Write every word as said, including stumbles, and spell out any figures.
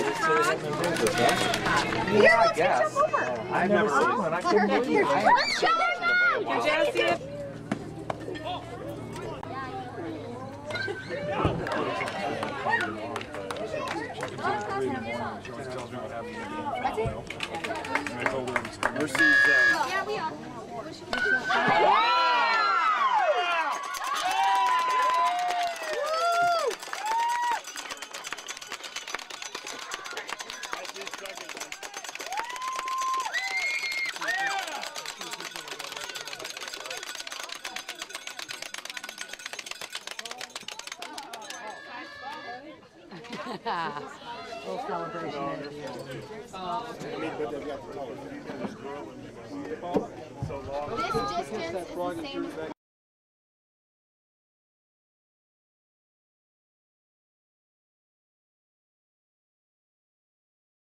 Yeah, I guess. I've never seen one. I couldn't believe it. Did you see it? Mercy's, uh, Yeah, we are. Little celebration at the end. This distance is the same.